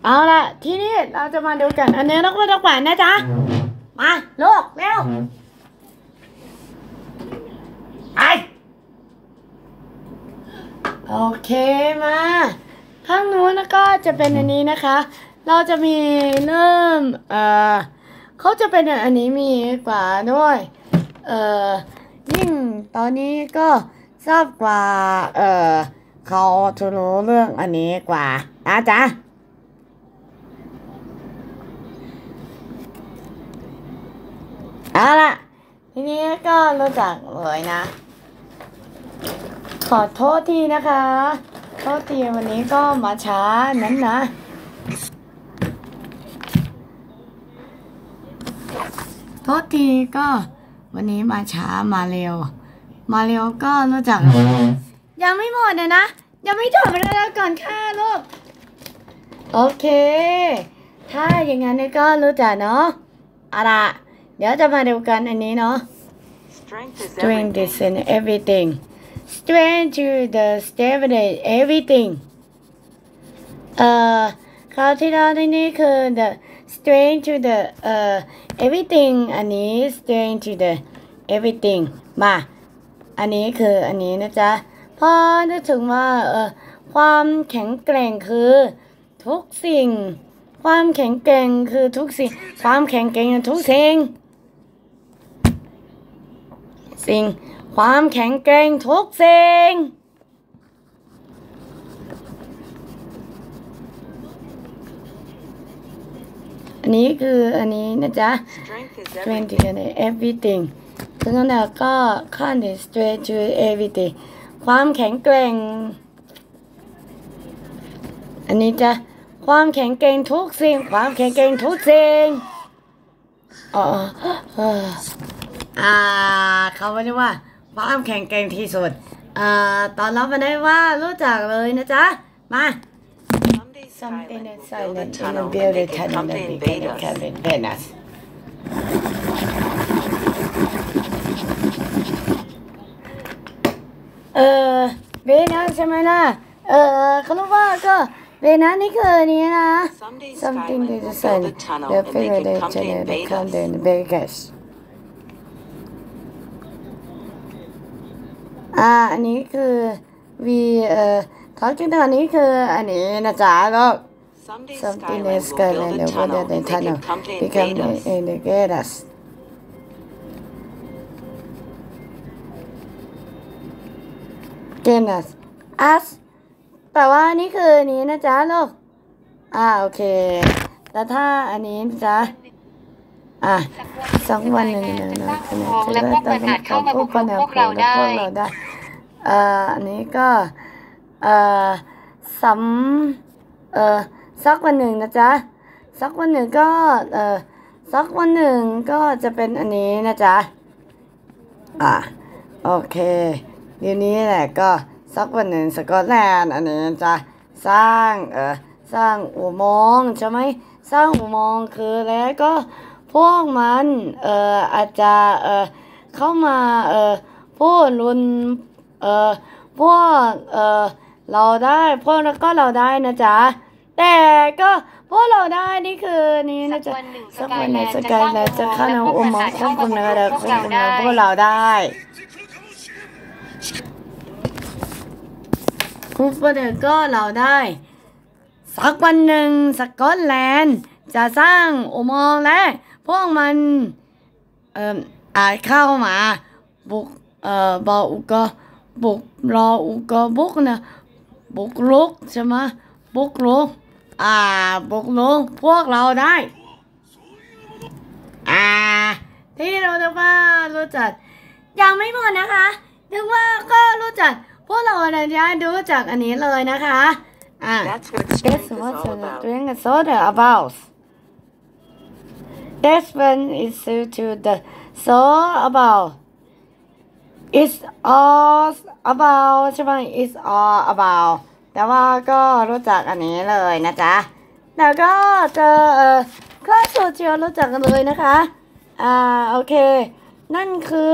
เอาละทีนี้เราจะมาดูกันอันนี้นักว่านักหวานนะจ๊ะมาลูกเร็วไอโอเคมาข้างนู้นก็จะเป็นอันนี้นะคะเราจะมีเริ่มเขาจะเป็นอันนี้มีกว่าด้วยยิ่งตอนนี้ก็ทราบกว่าเขาจะรู้เรื่องอันนี้กว่านะจ๊ะเอาล่ะทีนี้ก็รู้จักเลยนะขอโทษทีนะคะโทษทีวันนี้ก็มาช้านั้นนะโทษทีก็วันนี้มาช้ามาเร็วก็รู้จักยังไม่หมดนะยังไม่จบแล้วก่อนค่ะลูกโอเคถ้าอย่างนั้นก็รู้จักเนาะเอาล่ะเดี๋ยวจะมาดูกันอันนี้เนาะ Strength is in everything Strength to the stability everything คราวที่แล้วนี่คือ the strength to the everything อันนี้ strength to the everything มาอันนี้คืออันนี้นะจ๊ะพอจะถึงว่าความแข็งแกร่งคือทุกสิ่งความแข็งแกร่งคือทุกสิ่งความแข็งแกร่งทุกสิ่งความแข็งแกร่งทุกสิ่งอันนี้คืออันนี้นะจ๊ะ strength to everything ถึงนั้นก็ขั้น strength to everything ความแข็งแกร่งอันนี้จะความแข็งแกร่งทุกสิ่งความแข็งแกร่งทุกสิ่งเขาเรียกว่าความแข็งแกร่งที่สุดตอนรับมาได้ว่ารู้จักเลยนะจ๊ะมา Something is silent in the building tunnel that began to carry Venus เวนัสใช่ไหมล่ะเขาเรียกว่าก็เวนัสนี่คือนี้นะ Something is silent the building tunnel that carry Venusอันนี้คือเขาจริงๆอันนี้คืออันนี้นะจ๊ะลูก Something is skyline the water the tunnel become the gators gators us แปลว่านี่คืออันนี้นะจ๊ะลูกโอเคแล้วถ้าอันนี้นะจ๊ะสักวันหนึ่งนะและพวกมันอาจเข้ามาบุกรุกพวกเราได้อันนี้ก็สักวันหนึ่งนะจ๊ะสักวันหนึ่งก็สักวันหนึ่งก็จะเป็นอันนี้นะจ๊ะโอเคเดี๋ยวนี้แหละก็สักวันหนึ่งสกอตแลนด์อันนี้จะสร้างอุโมงค์ใช่ไหมสร้างอุโมงค์คือแล้วก็พวกมันอาจจะเข้ามาพูดรุนพวกเราได้พวกแล้วก็เราได้นะจ๊ะแต่ก็พวกเราได้นี่คือนี่นะจ๊ะสักวันหนึ่งสกายแล้วจะเข้าในอุโมงค์ควบคุมเนื้อและควบคุมเนื้อพวกเราได้คุณพวกเด็กก็เราได้สักวันหนึ่งสกอตแลนด์จะสร้างอุโมงค์และพวกมันอาจเข้ามาบุกบุกนะบุกรุกใช่ไหมบุกรุกพวกเราได้ที่เราจะว่ารู้จักยังไม่หมดนะคะถึงว่าก็รู้จักพวกเราเนี่ยจะรู้จักอันนี้เลยนะคะThat's what strength is all about That's when it's to the soul about It's all about ใช่ไหม It's all about แต่ว่าก็รู้จักอันนี้เลยนะจ๊ะแล้วก็จะข้อสุดเชียวรู้จักกันเลยนะคะโอเคนั่น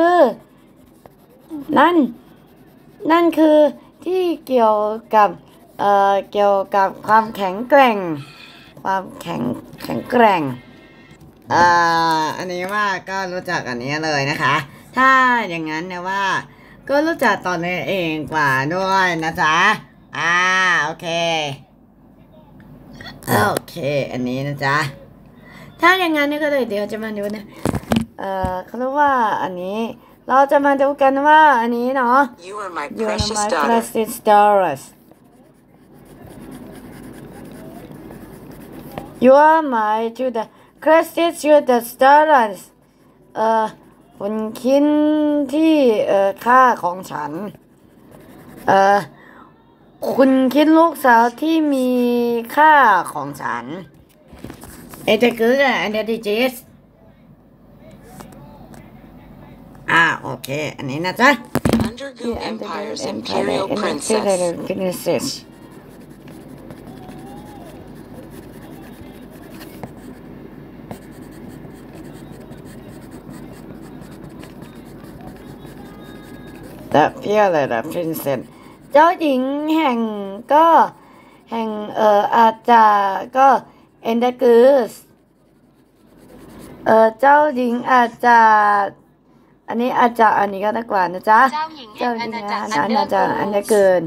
คือที่เกี่ยวกับความแข็งแกร่งความแข็งแกร่งอันนี้ว่าก็รู้จักอันนี้เลยนะคะ ถ้าอย่างนั้นเนี่ยว่าก็รู้จักตอนนี้เองกว่าด้วยนะจ๊ะโอเคอันนี้นะจ๊ะถ้าอย่างนั้นเนี่ยก็เลยเดี๋ยวจะมาดูนะเขาเรียกว่าอันนี้เราจะมาดูกันว่าอันนี้เนาะ You are my You are precious my daughter. precious daughters You are my to the precious to the daughters คุณคิดที่ค่าของฉันคุณคิดลูกสาวที่มีค่าของฉันdetคืออันนี้จีสโอเคอันนี้นะจ๊ะ Undergoo Empire's Imperial Princess. The Fearless Princess เจ้าหญิงแห่งอาจารย์ก็เอนเดกูสเจ้าหญิงอาจารย์อันนี้อาจารย์อันนี้ก็น่ากว่านะจ๊ะเจ้าหญิงอาจารย์อันเดกูส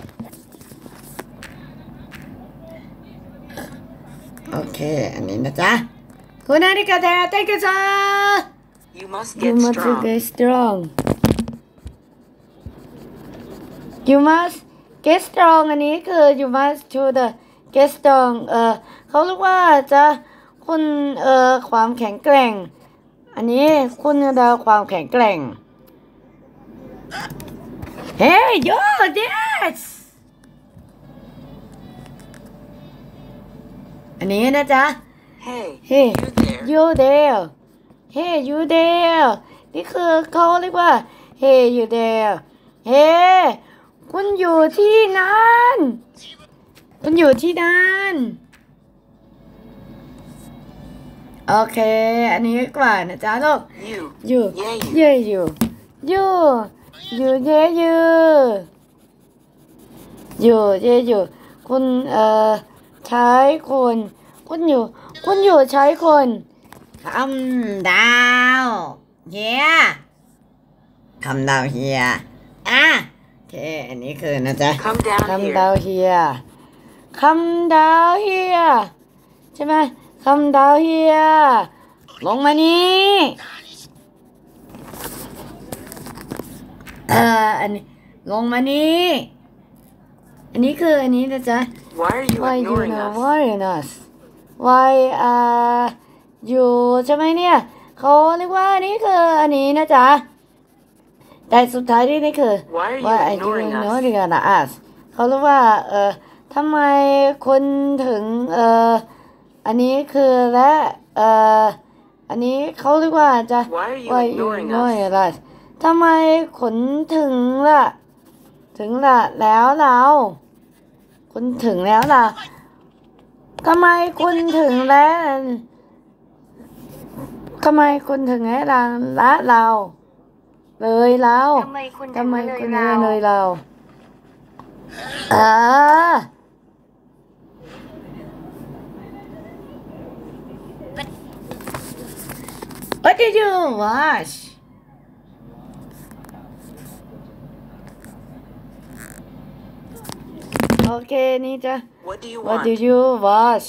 โอเคอันนี้นะจ๊ะคุณอาริกาเตะเตะกันจ้า You must You get must strong. get strong You must get strong อันนี้คือ you must to the get strong เขาเรียกว่าจะคุณความแข็งแกร่งอันนี้คุณจะความแข็งแกร่ง Hey yo yes อันนี้นะจ๊ะ Hey, Hey you there? you there Hey you there นี่คือเขาเรียกว่า Hey you there Heyคุณอยู่ที่นั่นคุณอยู่ที่นั่นโอเคอันนี้กว่านะจ๊ะลูก You. Yeah, you. อยู่คุณใช้คุณอยู่ใช้คนคำดาวเฮียคำดาวเฮียโอเคอันนี้คือนะจ๊ะ Come down คำ here. ดาวเฮียใช่ไหมคำดาวเฮียลงมานี่อันนี้ลงมานี่อันนี้คืออันนี้นะจ๊ะ Why are you Why you ignoring know us? worrying us Why you ใช่ไหมเนี่ยเขาเรียกว่านี่คืออันนี้นะจ๊ะแต่สุดท้ายนี่คือ Why are you ignoring us เขาเรียกว่าทำไมคุณถึงอันนี้คือและอันนี้เขาเรียกว่าจะ Why are you ignoring us ทำไมคุณถึงละแล้วเราคุณถึงแล้วล่ะทำไมคุณถึงแล้วทำไมคุณถึงแล้วละเราเลยเราทำไมคุณเลยเราWhat did you watch? Okay, Nita. What do you What want? did you watch?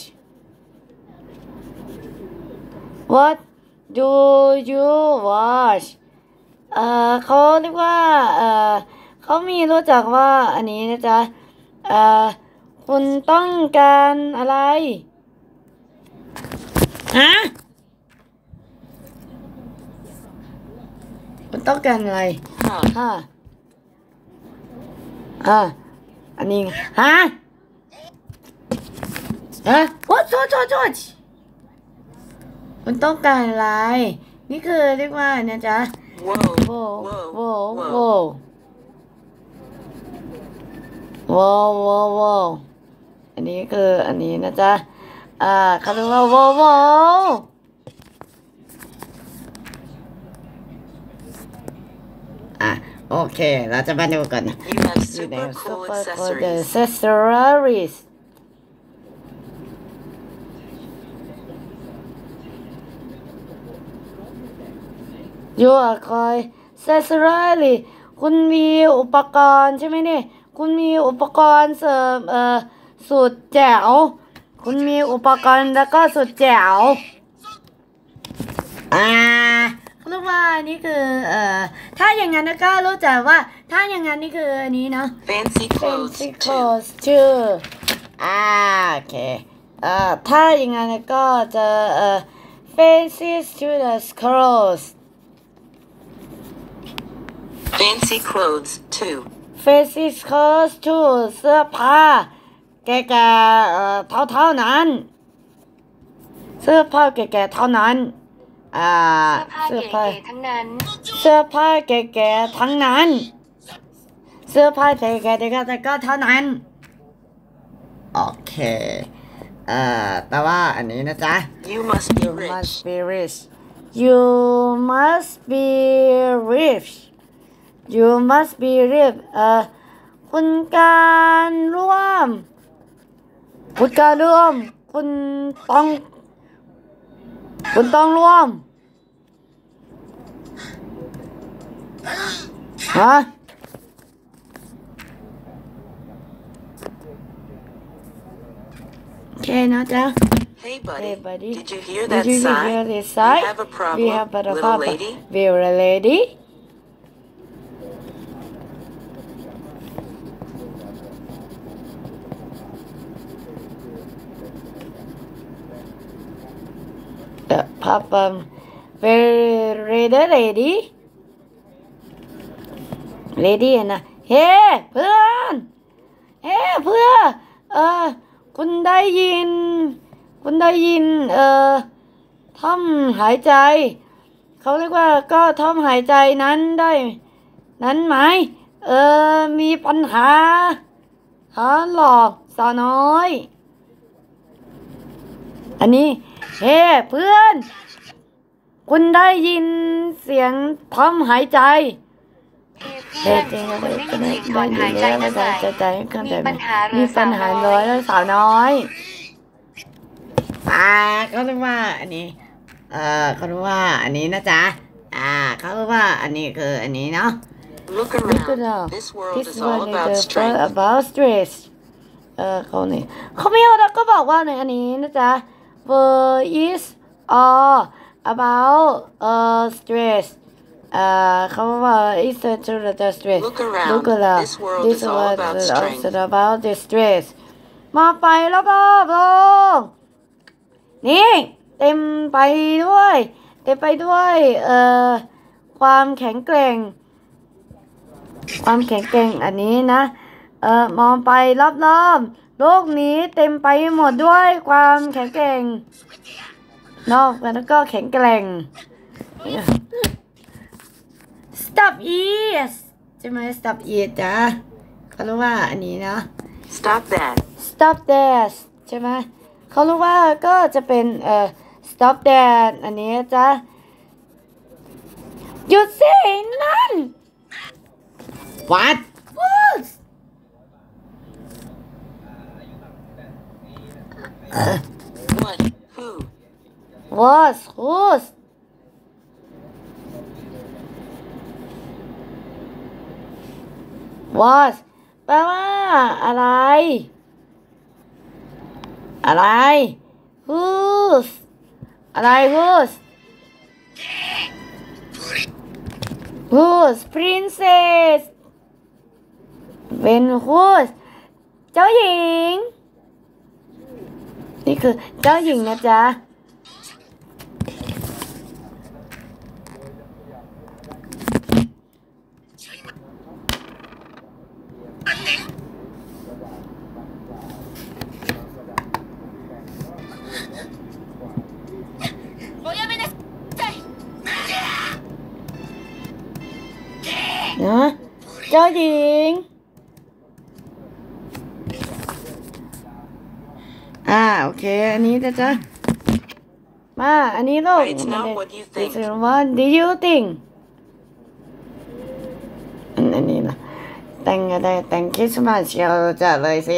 What do you watch? เขาเรียกว่าเขามีรู้จักว่าอันนี้นะจ๊ะคุณต้องการอะไรฮะคุณต้องการอะไรอันนี้what คุณต้องการอะไรนี่คือเรียกว่านะจ๊ะWhoa อันนี้คืออันนี้นะจ๊ะเขาเรียกว่า Whoa โอเคเราจะมาดูกัน You have super cool accessories. accessories you are quite necessarily คุณมีอุปกรณ์ใช่ไหมเนี่ยคุณมีอุปกรณ์เสริมสุดแจ๋วคุณมีอุปกรณ์แล้วก็สุดแจ๋วเขาเรียกว่านี่คือถ้าอย่างนั้นก็รู้จักว่าถ้าอย่างนั้นนี่คืออันนี้เนาะ Fancy clothes fancy 2. clothes too โอเคถ้าอย่างนั้นก็จะfancy students clothes Fancy clothes 2. fancy clothes too เสื้อผ้าแก่ๆเท่านั้นเสื้อผ้าแก่ๆเท่านั้นเสื้อผ้าแก่ๆทั้งนั้นเสื้อผ้าแก่ๆทั้งนั้นเสื้อผ้าแก่ๆแต่ก็เท่านั้นโอเคแต่ว่าอันนี้นะจ๊ะ You must be you rich. must be rich you must be rich you must be rich คุณการร่วมคุณต้องร่วมฮะโอเคนะจ๊ะ Hey buddy, Hey buddy, did you hear did that you sigh? hear this We sigh? have a problem, We have a little problem. lady. Little lady. The problem. Little lady. Lady นะเฮ้เพื่อนคุณได้ยินท่อมหายใจเขาเรียกว่าก็ท่อมหายใจนั้นไหมมีปัญหาหลอกสาวน้อยอันนี้เฮ้เพื่อนคุณได้ยินเสียงท่อมหายใจเฮ้จริงๆได้ยินเสียงท่อมหายใจนั่นแหละมีปัญหาร้อยแล้วสาวน้อยเขาเรียกว่าอันนี้เขาเรียกว่าอันนี้นะจ๊ะเขาเรียกว่าอันนี้คืออันนี้เนาะ Look around. This world is all about stress เขาไม่เอาแล้วก็บอกว่าในอันนี้นะจ๊ะ world is all about stress เขาว่า is the stress Look around. This world this is all world about is strength. about the stress มาไปแล้วก็ลงนี่เต็มไปด้วยความแข็งแกร่งอันนี้นะมองไปรอบๆโลกนี้เต็มไปหมดด้วยความแข็งแกร่งนอกแล้วก็แข็งแกร่ง stop it ใช่ไหม stop it จ้ะเขาเรียกว่าอันนี้นะ Stop that. stop that ใช่ไหมเขาเรียกว่าก็จะเป็นstop that อันนี้จ้ะหยุดสินั่น what What? Who? whose was แปลว่าอะไร whose whose princess เป็น whose เจ้าหญิงนี่คือเจ้าหญิงนะจ๊ะเจ้าหญิงโอเคอันนี้นะจ๊ะมาอันนี้ลูก It's not what you think. What do you think อันนี้นะแต่งคริสต์มาสรู้จักเลยสิ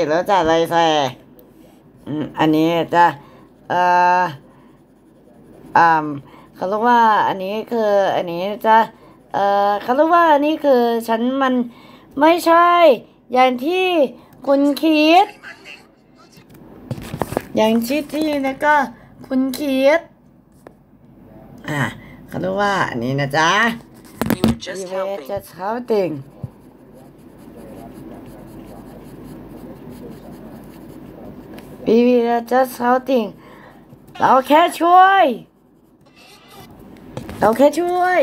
อันนี้จะเขารู้ว่าอันนี้คืออันนี้จะเขารู้ว่าอันนี้คือฉันมันไม่ใช่อย่างที่คุณคิดอย่างที่นะก็คุณคิดเขารู้ว่าอันนี้นะจ๊ะ We were We just were helping. just helping We were just helping เราแค่ช่วยเราแค่ช่วย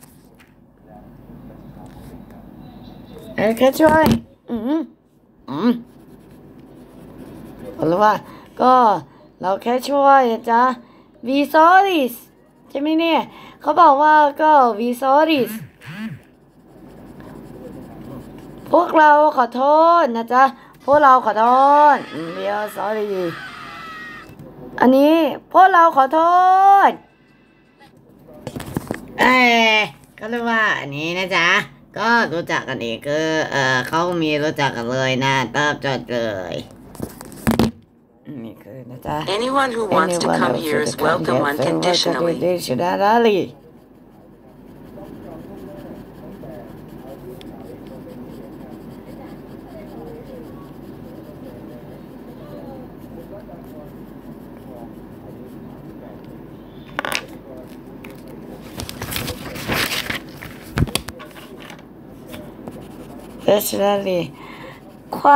หรือว่าก็เราแค่ช่วยจ้ะ we sorry ใช่ไหมเนี่ยเขาบอกว่าก็ we sorry พวกเราขอโทษนะจ๊ะพวกเราขอโทษwe are sorry อันนี้พวกเราขอโทษก็เรียกว่าอันนี้นะจ๊ะก็รู้จักกันอีกคือเขามีรู้จักกันเลยนะเติบจดเลยนี่คือนะจ๊ะ Anyone who wants to come here is welcome unconditionally. Personally ใคร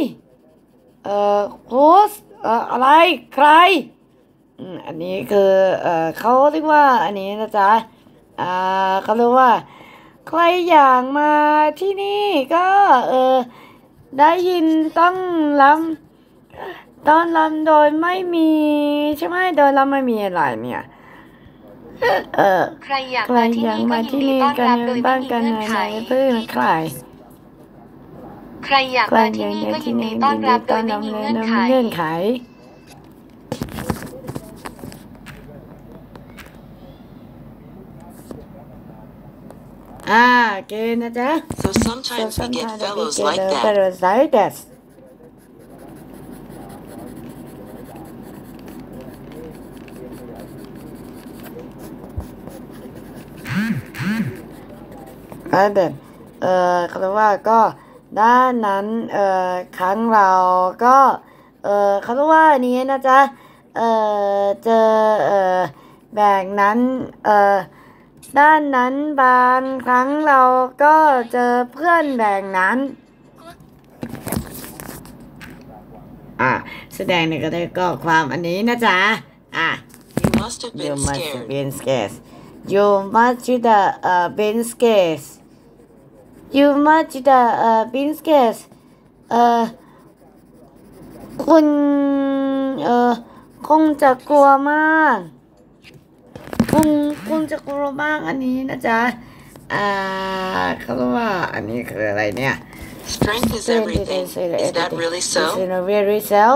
who's อะไรใครอันนี้คือเขาเรียกว่าอันนี้นะจ๊ะเขาเรียกว่าใครอยากมาที่นี่ก็ได้ยินต้องตอนรำโดยไม่มีใช่ไหมโดยรำไม่มีอะไรเนี่ยใครอยากมาที่นี่ก็ยินดีต้อนรับโดยไม่มีเงื่อนไขเพื่อนใครใครอยากมาที่นี่ก็ยินดีต้อนรับโดยไม่มีเงื่อนไขเกณฑ์นะจ๊ะ So sometimes we get fellows like that. fellows like that เขาเรียกว่าก็ด้านนั้นครั้งเราก็เขาเรียกว่านี้นะจ๊ะเจอแบ่งนั้นด้านนั้นบางครั้งเราก็เจอเพื่อนแบ่งนั้นแสดงในกระเทยก็ความอันนี้นะจ๊ะ You must have You been must have scared. been scared You must have been scared You must have been scared คุณคงจะกลัวมากคุณจะกลัวมากอันนี้นะจ๊ะเขาเรียกว่าอันนี้คืออะไรเนี่ย Strength is everything. Is that really so? Is it really so?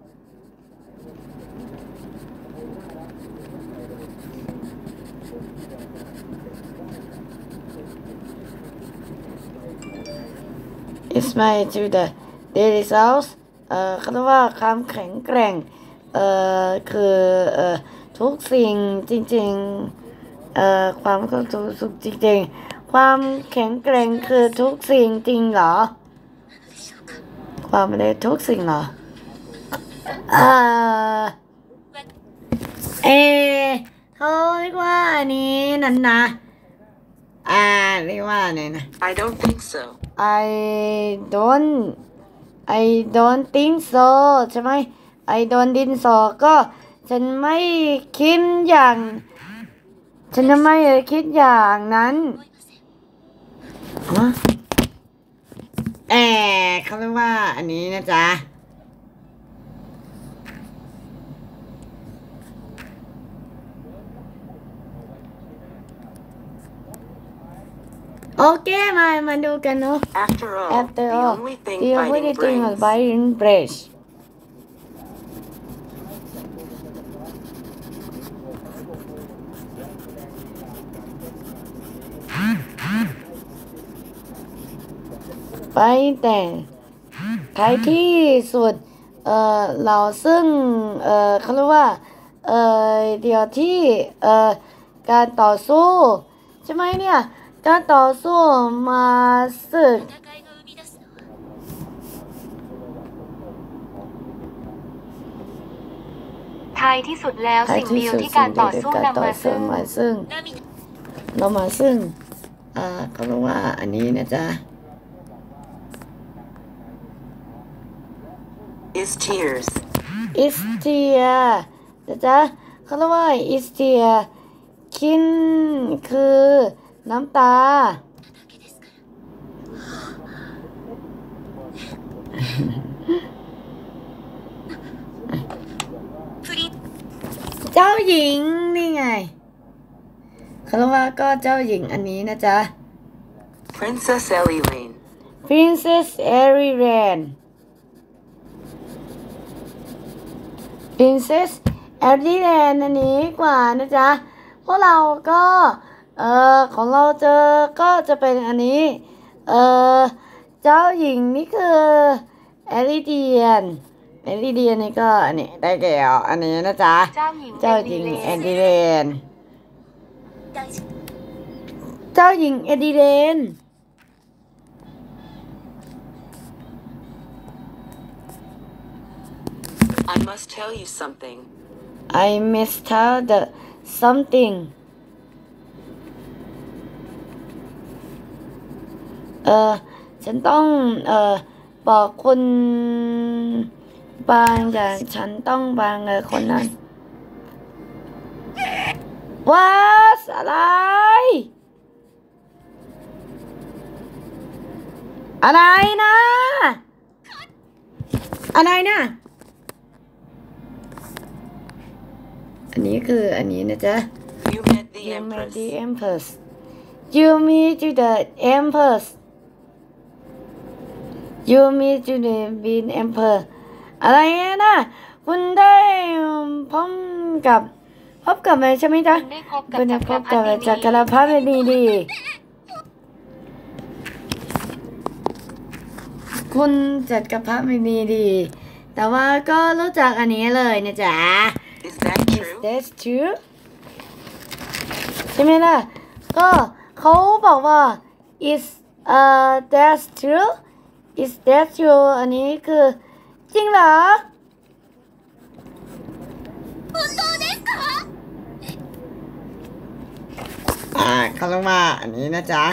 It's my to the daily cells เขาเรียกว่าความแข็งแกร่งคือทุกสิ่งจริงๆความทุกจริงๆความแข็งแกร่งคือทุกสิ่งจริงเหรอความอะไรทุกสิ่งเหรอเขาเรียกว่าอันนี้นั่นนะเรียกว่าอะไรนะ I don't think so. I don't think so ใช่ไหม I don't think so ก็ฉันไม่คิดอย่างนั้นเขาเรียกว่าอันนี้นะจ๊ะโอเคมาดูกันเนาะ After all, the only thing the only fighting thing was brains. fighting brains ไปแต่ท้ายที่สุดเราซึ่งเขาเรียกว่าเดี๋ยวที่การต่อสู้ใช่ไหมเนี่ยการต่อสู้มาศึกท้ายที่สุดแล้วสิ่งเดียวที่การต่อสู้นำมาซึ่งเรามาซึ่งเขาเรียกว่าอันนี้นะจ๊ะ is tears. is tear นะจ๊ะเขาเรียกว่า is tear คินคือน้ำตาเจ้าหญิงนี่ไงเขาเรียกว่าก็เจ้าหญิงอันนี้นะจ๊ะ Princess Eliane. Princess Eliane Princess Eliane อันนี้กว่านะจ๊ะพวกเราก็ของเราก็จะเป็นอันนี้เจ้าหญิงนี่คือเอลิเดียนนี่ก็อันนี้ได้แก่อันนี้นะจ๊ะเจ้าหญิงเอลิเดียนเจ้าหญิงเอลิเดียน I must tell you something. I must tell the something ฉันต้องบอกคุณบางอย่างฉันต้องบางคนนั้นว่าอะไรนะอันนี้คืออันนี้นะจ๊ะ You met the You met Empress. the Empress You meet to the Empress You meet to the Bean Emperor อะไรนะคุณได้พบกับอะไรใช่ไหมจ๊ะคุณได้พบกับจักรพรรดิดีคุณจักรพรรดิดีแต่ว่าก็รู้จักอันนี้เลยนะจ๊ะ Is that Is true? that true ใช่ไหมล่ะก็เขาบอกว่า is that true is that true อันนี้คือจริงเหรอเขาลงมาอันนี้นะจ๊ะ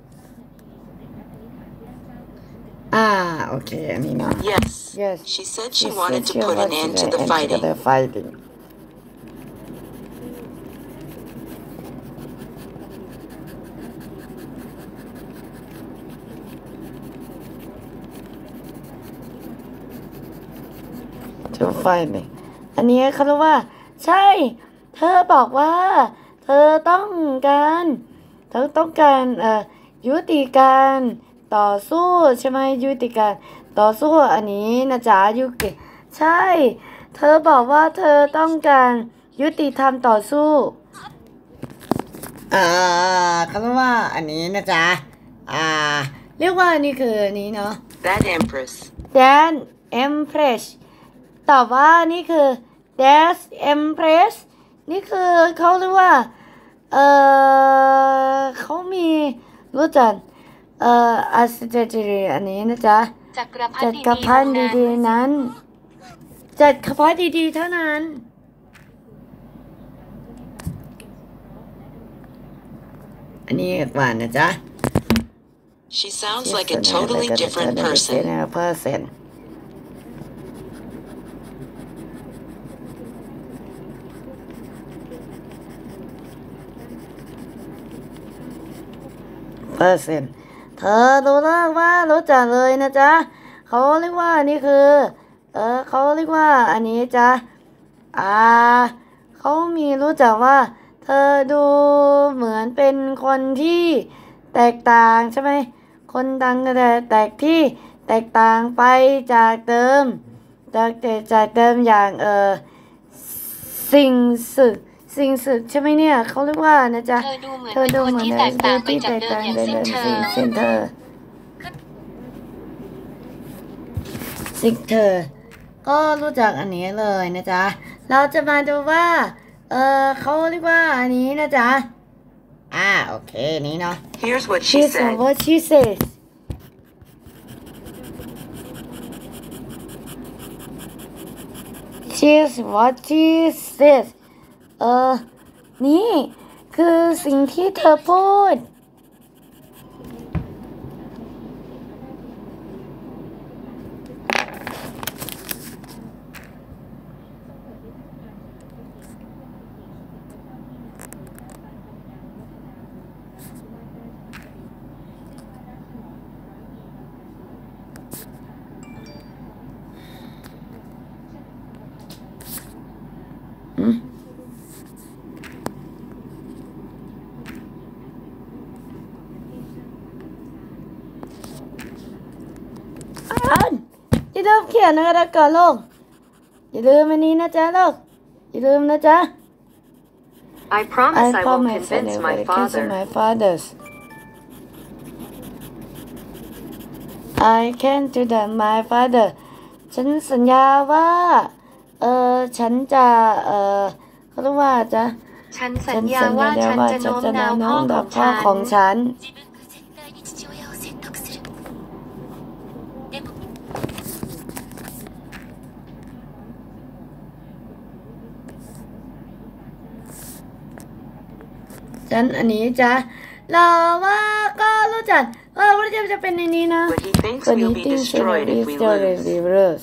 โอเคอันนี้เนาะ Yes. Yes. She said she wanted to put an end to the fighting. To fighting อันนี้เขาเรียกว่าใช่เธอบอกว่าเธอต้องการยุติการต่อสู้ใช่ไหมยุติการต่อสู้อันนี้นะจ๊ะใช่เธอบอกว่าเธอต้องการยุติธรรมต่อสู้เขาเรียกว่าอันนี้นะจ๊ะเรียกว่านี่คืออันนี้เนาะ That Empress. That Empress แต่ว่านี่คือ That Empress นี่คือเขาเรียกว่าเขามีรู้จักอัศจรรย์อันนี้นะจ๊ะจักรพรรดิดีๆนั้นจักรพรรดิดีๆเท่านั้นอันนี้กว่านะจ๊ะ She sounds like a totally different person. person เธอรู้แล้วว่ารู้จักเลยนะจ๊ะเขาเรียกว่านี่คือเขาเรียกว่าอันนี้จ๊ะเขามีรู้จักว่าเธอดูเหมือนเป็นคนที่แตกต่างใช่ไหมคนดังก็แตกต่างไปจากเดิมอย่างสิ่งสึกใช่ไหมเนี่ยเขาเรียกว่านะจ๊ะเธอดูเหมือนเป็นคนที่แตกต่างไปจากเดิมอย่างสิ่งเธอก็รู้จักอันนี้เลยนะจ๊ะเราจะมาดูว่าเขาเรียกว่าอันนี้นะจ๊ะโอเคนี้เนาะ Here's what she Here's said. what she says Here's what she says นี่คือสิ่งที่เธอพูดอย่าลืมเขียนนะครับก่อนลูกอย่าลืมอันนี้นะจ๊ะลูกอย่าลืมนะจ๊ะ I promise I will convince my father. I can do that my father ฉันสัญญาว่าฉันจะเขาเรียกว่าจะฉันสัญญาว่าฉันจะโน้มน้าวพ่อของฉันฉันอันนี้จะเราว่าก็รู้จักว่าจะเป็นในนี้นะ But he thinks we'll be destroyed if we lose.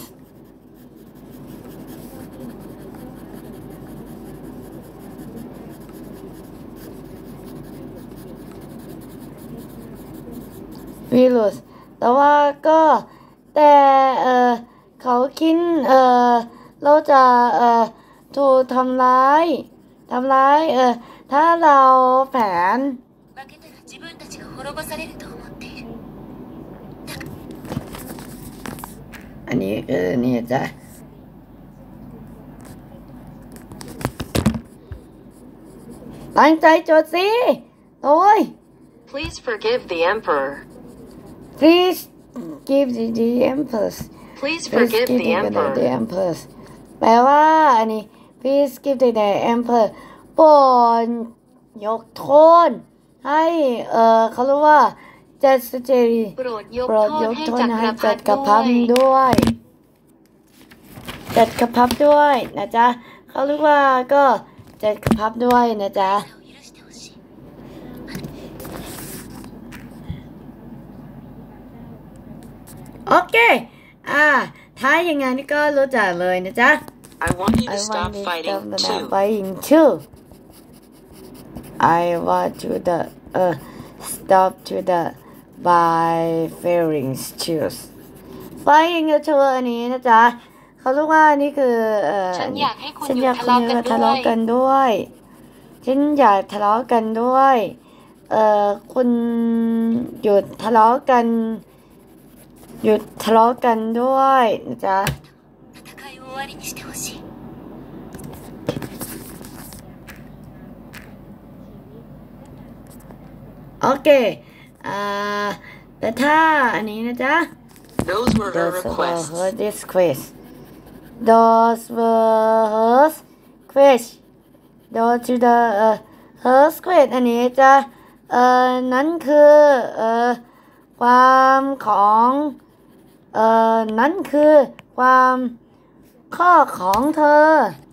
We lose แต่ว่าก็แต่เขาคิดเราจะถูกทำร้ายถ้าเราแผนอันนี้นี่จ้ะตั้งใจจดสิโอ้ย Please forgive the emperor. Please give the empress Please forgive the emperor. แปลว่าอันนี้ Please give the emperor โปรดยกโทษให้เขาเรียกว่าจัดสเจรีโปรดยกโทโทษษให้ให้จัจักดรกพรรระดิพับด้วยจัดกระพับด้วยนะจ๊ะเขาเรียกว่าก็จัดกระพับด้วยนะจ๊ะโอเคถ้าอย่างงั้นก็รู้จักเลยนะจ๊ะ I want you to stop fighting too. I want you to stop to the by firing choose firing ก็ชัวอันนี้นะจ๊ะเขาเรียกว่านี่คือฉันอยากให้คุณฉันหอยุยาดกทะเลาะกันทะเลาะกันด้วยฉันอยากทะเลาะกันด้วยคุณหยุดทะเลาะกันด้วยนะจ๊ะโอเคแต่ถ้าอันนี้นะจ๊ะ Those were her Those were requests. her requests. Those were her requests. Those to the her request อันนี้จะนั้นคือความของนั้นคือความข้อของเธอ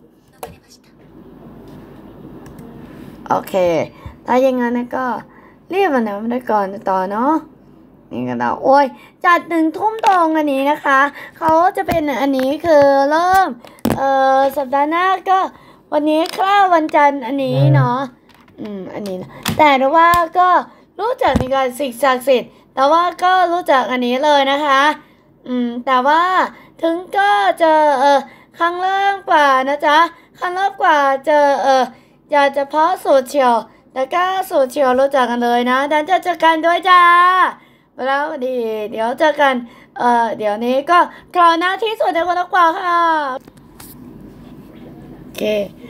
โอเคถ้าอย่างนั้นก็เรียบมันได้ก่อนต่อเนาะนี่ก็เราโอ้ยจัด1 ทุ่มตรงอันนี้นะคะเขาจะเป็นอันนี้คือเริ่มสัปดาห์หน้าก็วันนี้คร่าววันจันทร์อันนี้เนาะอันนี้นะแต่ว่าก็รู้จักในการสิ่งศักดิ์สิทธิ์แต่ว่าก็รู้จักอันนี้เลยนะคะแต่ว่าถึงก็จะครั้งแรกกว่านะจ๊ะครั้งแรกกว่าจะอยากจะเพาะสูตรเฉียวแต่ก็สูตรเฉียวรู้จักกันเลยนะดันจะเจอกันด้วยจ้าแล้วดีเดี๋ยวเจอกันเดี๋ยวนี้ก็คราวหน้าที่สุดในคนละกว่าค่ะโอเค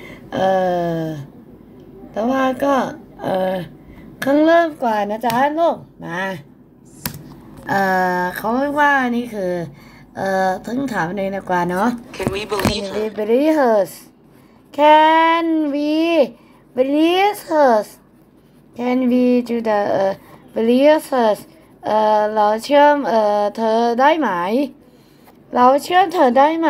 แต่ว่าก็ครั้งเริ่มกว่านะจ๊ะลูกมาเขาว่านี่คือเพิ่งถามเลยนะกว่าเนาะ Can we believe her? Can we believe her Can we do the believe her เราเชื่อมเธอได้ไหมเราเชื่อมเธอได้ไหม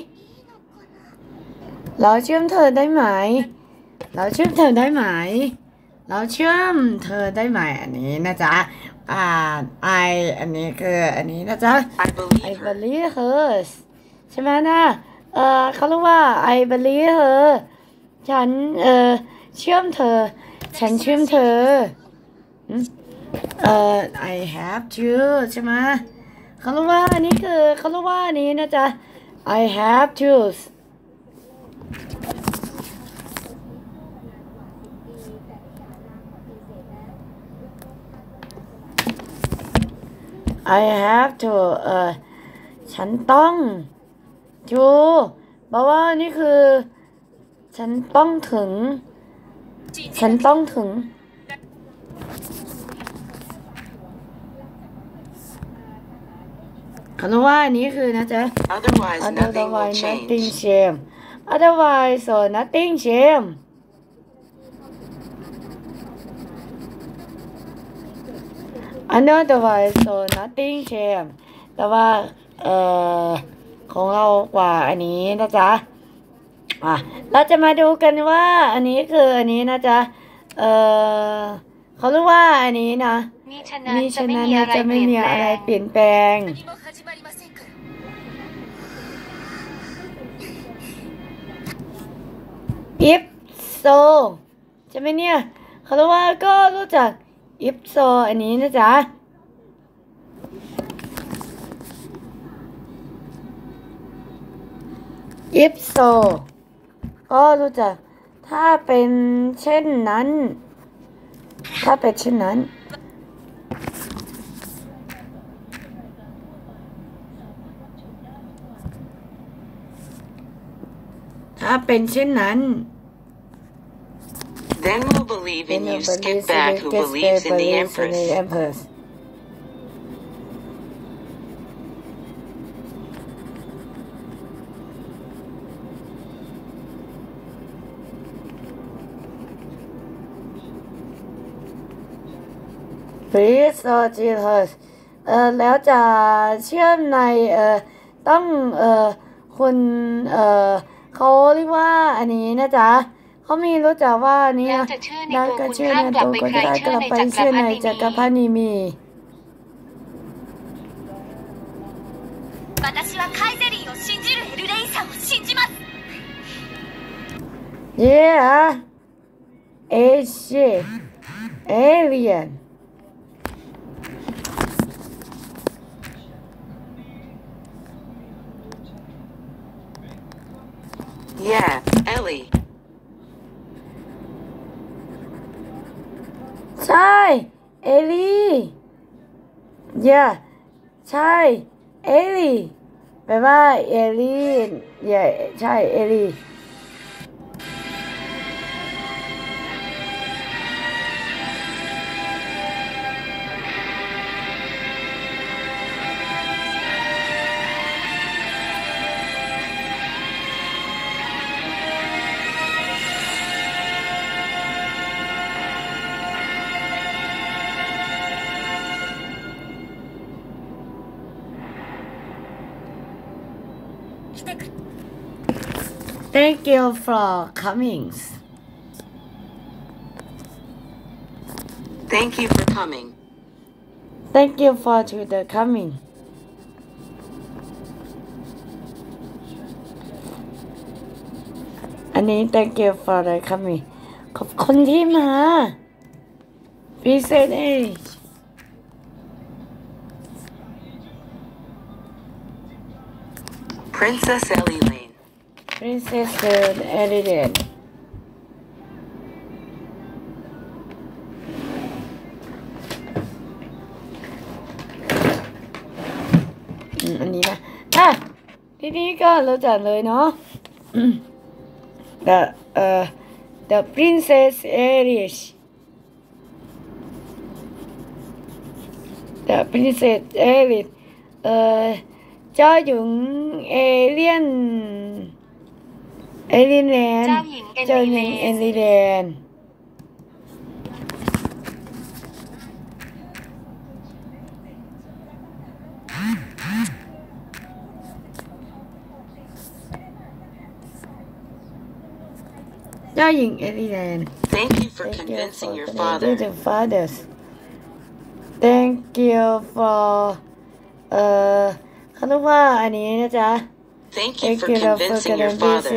เราเชื่อมเธอได้ไหมเราเชื่อมเธอได้ไหมเราเชื่อมเธอได้ไหมอันนี้นะจ๊ะอันนี้คืออันนี้นะจ๊ะ I believe her ใช่ไหมนะเขาเรียกว่า I believe her ฉันเชื่อมเธอฉันเชื่อมเธอI have to ใช่ไหมเขาเรียกว่าอันนี้คือเขาเรียกว่าอันนี้นะจ๊ะ I have to I have to ฉันต้อง to บอกว่านี่คือฉันต้องถึงฉันต้องถึงคำว่านี้คือนะจ๊ะ Otherwise, nothing will nothing change. shame otherwise so nothing shame otherwise so nothing shame แต่ว่าของเรากว่าอันนี้นะจ๊ะเราจะมาดูกันว่าอันนี้คืออันนี้นะจ๊ะเขาเรียกว่าอันนี้นะมิฉะนั้นจะไม่มีอะไรเปลี่ยนแปลง if so ใช่ไหมเนี่ยเขาเรียกว่าก็รู้จัก if so อันนี้นะจ๊ะif so ก็รู้จักถ้าเป็นเช่นนั้นถ้าเป็นเช่นนั้นถ้าเป็นเช่นนั้น Then we'll believe in you. Skip back who believes in the Empress. Please Jesus แล้วจะเชื่อมในต้องคุณเขาเรียกว่าอันนี้นะจ๊ะเขามีรู้จักว่านี้นะแล้วจะเชื่อในตัวคุณได้กลับไปเชื่อในจักรพรรดิมี Yeah alien Yeah, Ellie. ใช่เอลี่อย่าใช่เอลี่แปลว่าเอลี่อย่าใช่เอลี่Thank you for coming. Thank you for coming. Thank you for to the coming. อันนี้ Thank you for the coming. ขอบคุณที่มา Visit Age. Princess Ellie Lane. Princess Ellie Lane. อันนี้นะทีนี้ก็รู้จักเลยเนาะ the Princess Alice the Princess Alice เจ้าหญิงเอเลี่ยนเอลิแลนเจ้าหญิงเอลิแลนเจ้าหญิงเอลิแลน Thank you for convincing your father. Thank you for เขาเรียกว่าอันนี้นะจ๊ะ Thank you for convincing your father.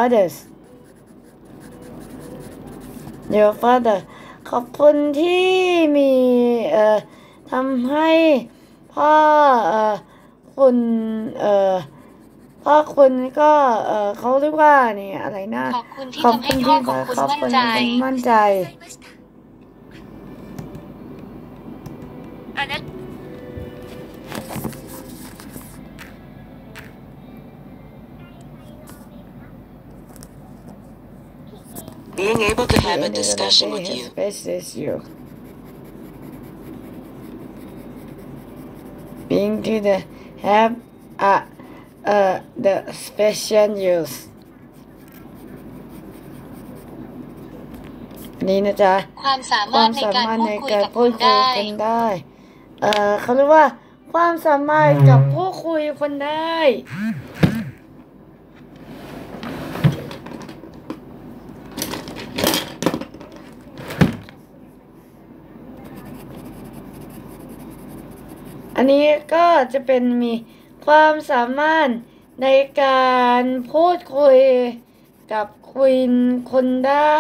Your father ขอบคุณที่มีทำให้พ่อคุณพ่อคุณก็เขาเรียกว่านี่อะไรนะขอบคุณที่ทำให้พ่อของคุณมั่นใจ Being able to have a discussion with you. Being to the have the special use นี่นะจ๊ะความสามารถในการพูดคุยกับคนได้เขาเรียกว่าความสามารถกับผู้คุยคนได้อันนี้ก็จะเป็นมีความสามารถในการพูดคุยกับคนได้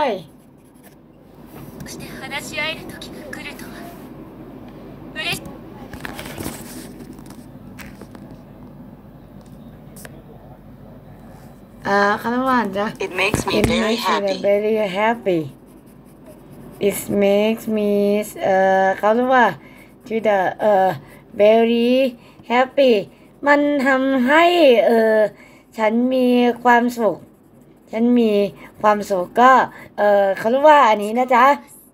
คำว่าจะ It makes me very happy. It makes me เขาเรียกว่า to the very happy มันทำให้ฉันมีความสุขก็เขาเรียกว่าอันนี้นะจ๊ะ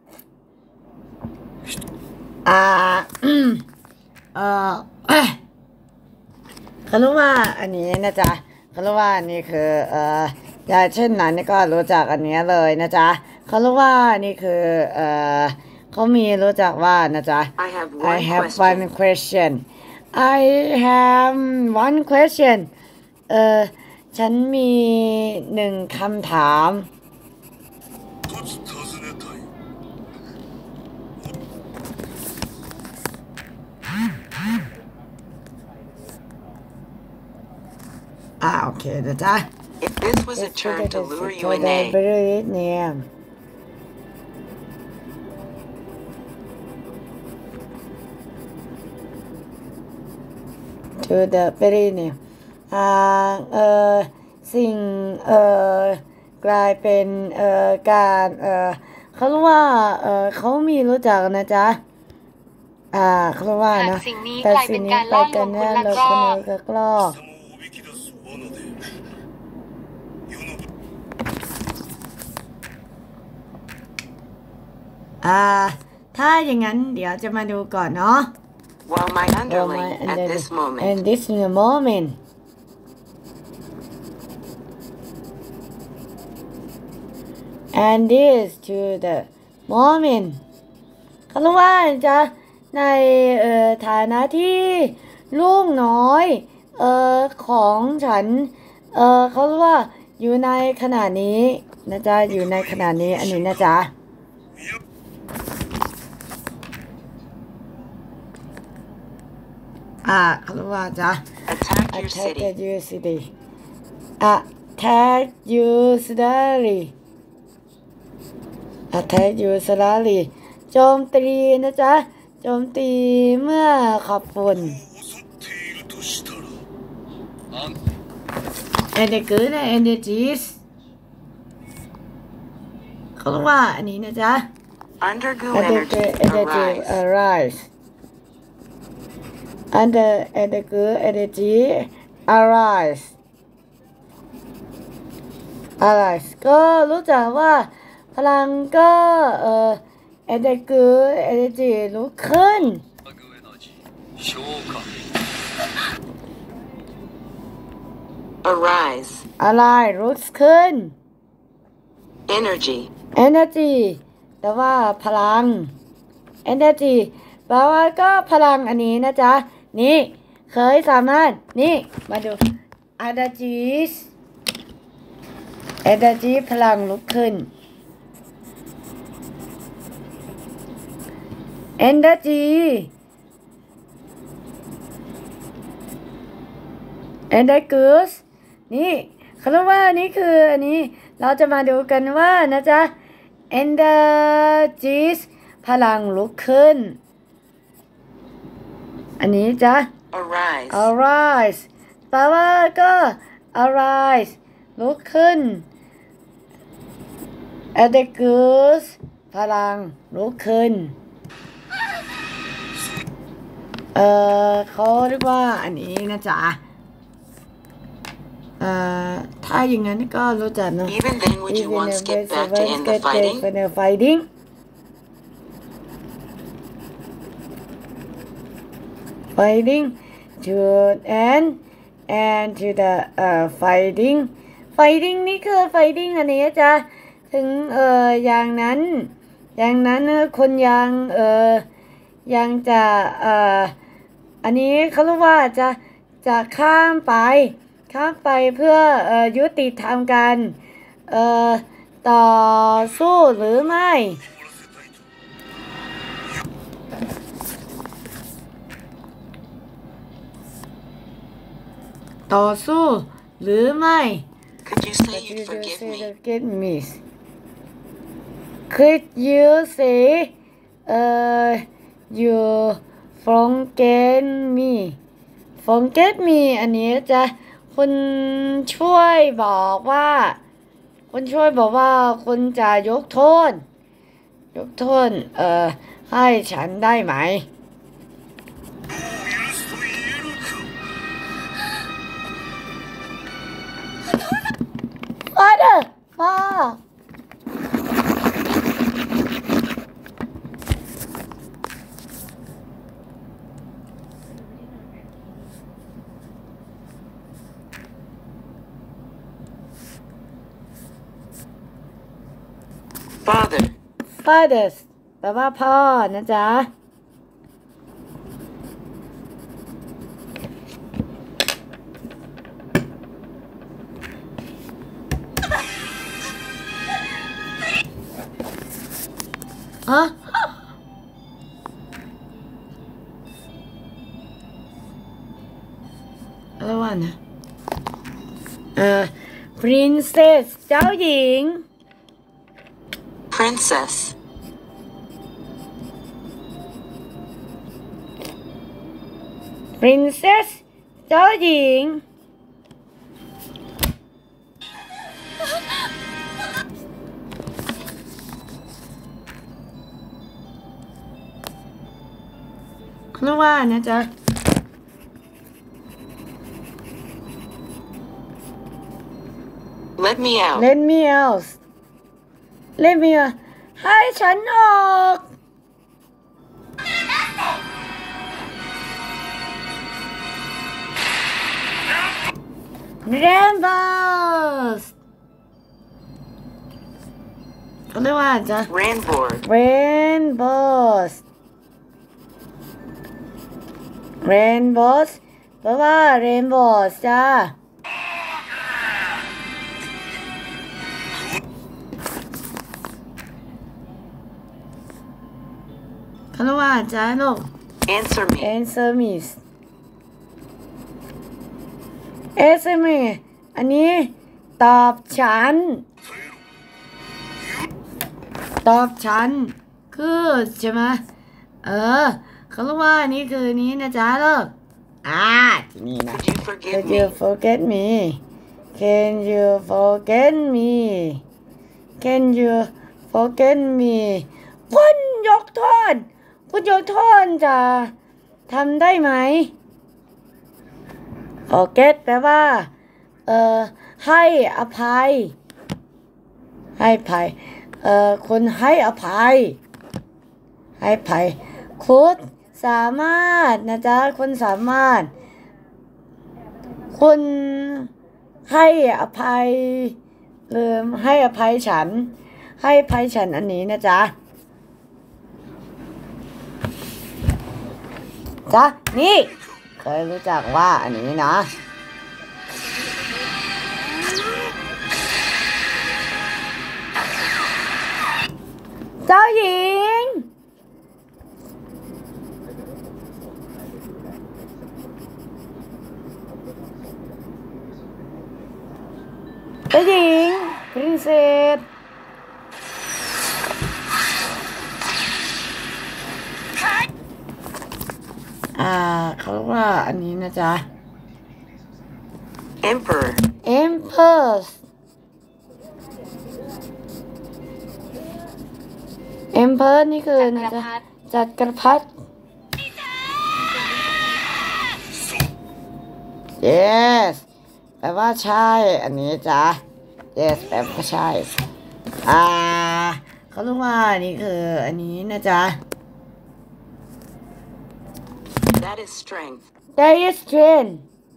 เขาเรียกว่าอันนี้นะจ๊ะเขาเรียกว่าอันนี้คืออย่างเช่นนั้นนี่ก็รู้จักอันนี้เลยนะจ๊ะเขาเรียกว่านี่คือเขามีรู้จักว่านะจ๊ะ I have one question. I have one question ฉันมีหนึ่งคำถามโอเคนะจ๊ะ If this was a term to lure you in, to the very near สิ่งกลายเป็นการเขาเรียกว่าเขามีรู้จักนะจ๊ะเขาเรียกว่านะแต่สิ่งนี้ไปกันแน่เราคนนี้ก็กล้าถ้าอย่างนั้นเดี๋ยวจะมาดูก่อนเนาะ While my underling at this moment. And this moment. And this to the moment. เขาเรียกว่าจะในฐานะที่ลูกน้อยของฉันเขาเรียกว่าอยู่ในขณะนี้นะจ๊ะอยู่ในขณะนี้อันนี้นะจ๊ะเขาเรียกว่าจ๊ะ Attack your city. Attack your city. Attack your city. โจมตีนะจ๊ะโจมตีเมื่อขอบคุณ And the good and the cheese เขาเรียกว่าอันนี้นะจ๊ะ Undergo energy arise. And the good energy arise ก็รู้จักว่าพลังก็and the good energy ลุกขึ้น Arise. อะไรลุกขึ้น Energy. energy แต่ว่าพลัง energy แปลว่าก็พลังอันนี้นะจ๊ะนี่เคยสามารถนี่มาดู energy พลังลุกขึ้น energy goose นี่เขาเรียกว่านี่คืออันนี้เราจะมาดูกันว่านะจ๊ะ energy พลังลุกขึ้นอันนี้จ๊ะ arise แปลว่าก็ arise ลุกขึ้น goose พลังลุกขึ้นเขาเรียกว่าอันนี้นะจ๊ะถ้าอย่างนั้นก็รู้จักเนาะ Even then, would you once get back to end the fighting to end and to the fighting นี่คือ fighting อันนี้จะถึงอย่างนั้นคนยังจะอันนี้เขาเรียกว่าจะข้ามไปเพื่อยุติธรรมการต่อสู้หรือไม่ต่อสู้หรือไม่ Could you say you'd forgive me? Could you say you forget me? Forget me อันนี้จะคุณช่วยบอกว่าคุณจะยกโทษให้ฉันได้ไหมFather มา Fathers แปลว่าพ่อนะจ๊ะอะไรวะนะprincess เจ้าหญิง Princess. Princess เจ้าหญิงรู้ว่านะจ๊ะ Let me out. Let me out ให้ฉันออก Rainbows เขาเรียกว่าจ๊ะ Rainbows แปลว่า Rainbows จ้าเขาเรียกว่าจ้าลูก Answer me. อันนี้ตอบฉันคือใช่ไหมเขาเรียกว่านี่คือนี้นะจ๊ะลูกที่นี่นะ Could you forgive me? Can you forget me?คุณยกโทษจะทำได้ไหม forget แปลว่าให้อภัยคุณให้อภัยคุณสามารถนะจ๊ะคุณสามารถคุณให้อภัยลืมให้อภัยฉันให้อภัยฉันอันนี้นะจ๊ะจ๊ะนี่เคยรู้จักว่าอันนี้นะเจ้าหญิงเจ้าหญิง princess เขาเรียกว่าอันนี้นะจ๊ะ Emperor. Empress Emperor นี่คือนะจ๊ะจักรพรรดิ Yes แปลว่าใช่อันนี้จ๊ะ Yes แปลว่าใช่เขาเรียกว่านี่คืออันนี้นะจ๊ะ That is strength. That is strength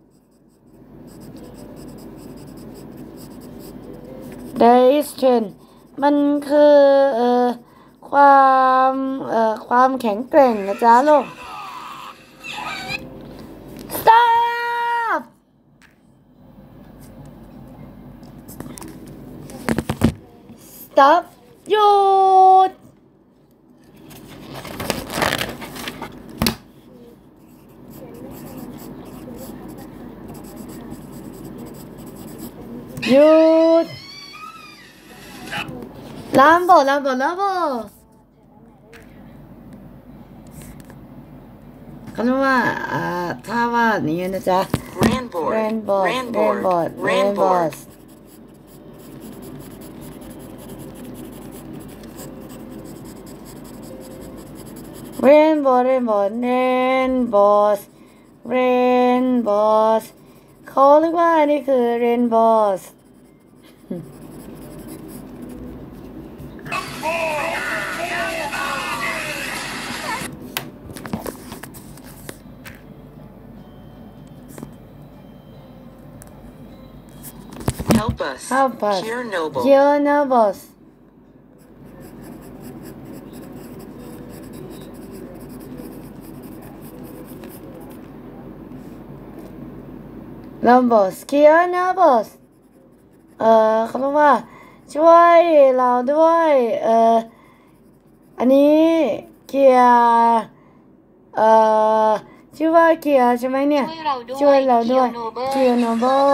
That is strength มันคือความแข็งแกร่งนะจ๊ะลูก Stop Stop หยุดหยุดลัมโบเขาเรียกว่าถ้าว่านี้นะจ๊ะ Randboard. Rainboard Rainbows เขาเรียกว่านี่คือ Rainbows Help us. Cure noble. Cure nobles Nobles Cure nobles เขาเรียกว่าช่วยเราด้วยอันนี้เกียร์ชื่อว่าเกียร์ใช่ไหมเนี่ยช่วยเราด้วยเกียร์โนเบิล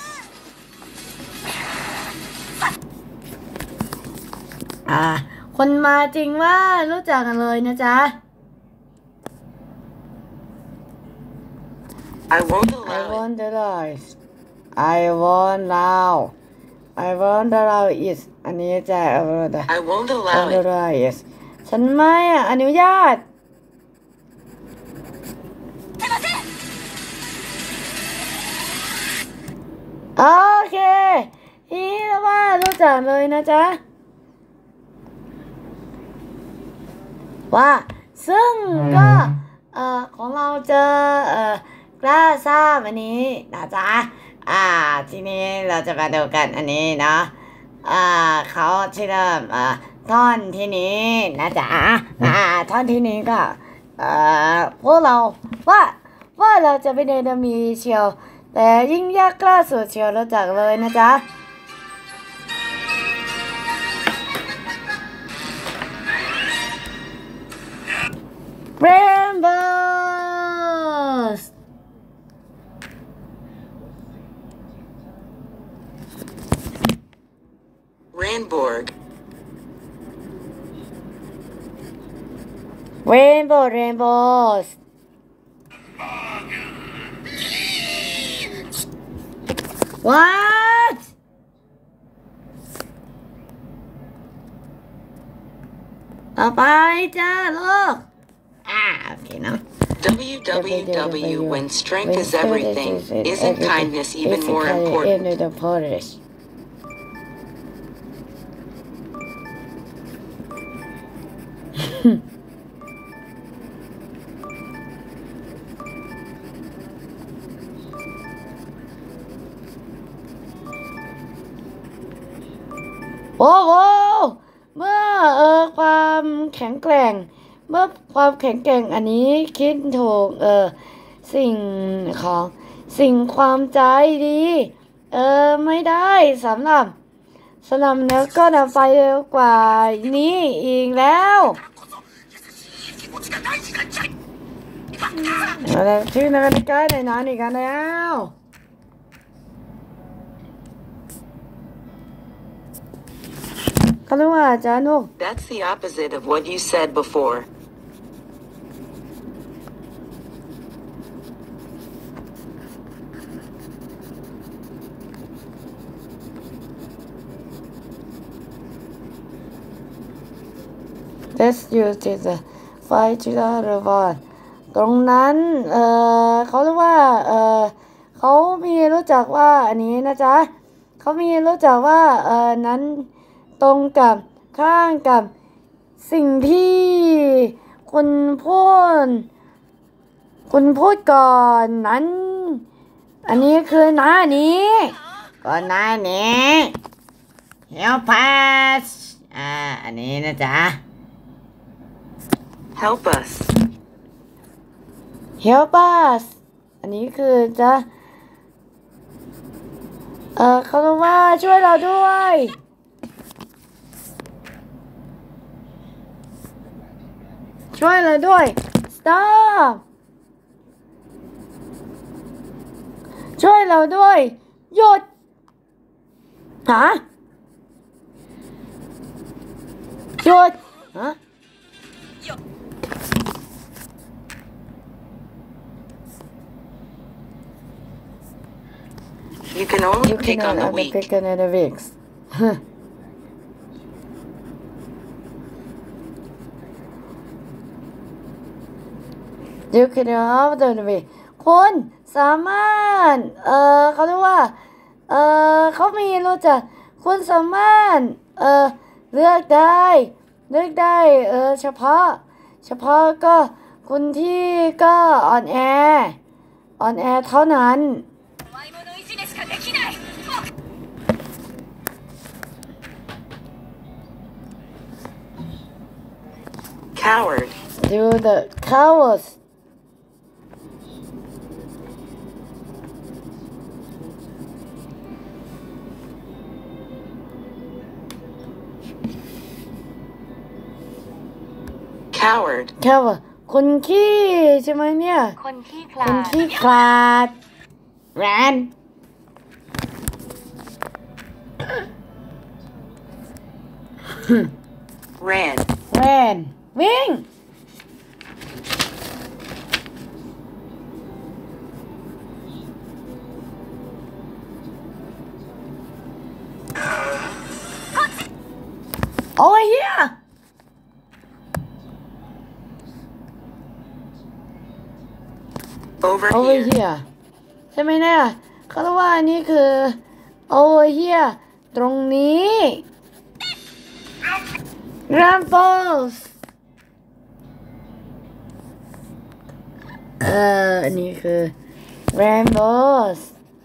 คนมาจริงว่ารู้จักกันเลยนะจ๊ะ I won't I allow won't allow it I won't allow I won't allow it อันนี้จะ I won't allow it. ฉันไม่อนุญาตโอเคนี่ว่ารู้จักเลยนะจ๊ะว่าซึ่งก็ของเราเจอกล้าทราบอันนี้นะจ๊ะทีนี้เราจะมาดูกันอันนี้เนาะเขาที่เริ่มท่อนที่นี้นะจ๊ะท่อนที่นี้ก็พวกเราว่าเราจะไปเดินมีเชียวแต่ยิ่งยากกล้าสุดเชียวรู้จักเลยนะจ๊ะRainbows Rainboard. Rainbows What ต่อไปจ้าลูกโอเคเนาะ WWW when strength is everything. Isn't kindness even more important? เมื่อความแข็งแกร่งเมื่อความแข็งแกร่งอันนี้คิดถูกสิ่งของสิ่งความใจดีไม่ได้สำหรับแล้วก็นำไปเร็วกว่านี้อีกแล้วอะไรชื่อนาฬิกาในนั้นอีกแล้วเขาเรียกว่าอาจารย์นุก That's the opposite of what you said before. Let's use the fight to the wall ตรงนั้นเขาเรียกว่าเขามีรู้จักว่าอันนี้นะจ๊ะเขามีรู้จักว่านั้นตรงกับข้างกับสิ่งที่คุณพูดก่อนนั้นอันนี้คือหน้านี้ก่อนหน้านี้ Help us อันนี้นะจ๊ะ Help us. Help us อันนี้คือจะเขาเรียกว่าช่วยเราด้วยช่วยเราด้วย Stop ช่วยเราด้วยหยุดหยุด You can only pick on the weak. Pick on the weak. You can help the weak. คุณสามารถเขาเรียกว่าเขามีรู้จักคุณสามารถเลือกได้เฉพาะก็คุณที่ก็อ่อนแอเท่านั้น Coward. Do the cowards. Coward. คนขี้ใช่ไหมเนี่ยคนขี้ขลาด Ran. Ran. วิ่งOver here Over here ใช่ไหมเนี่ยเขาเรียกว่านี่คือ over here ตรงนี้ Ramples อันนี้คือ Ramples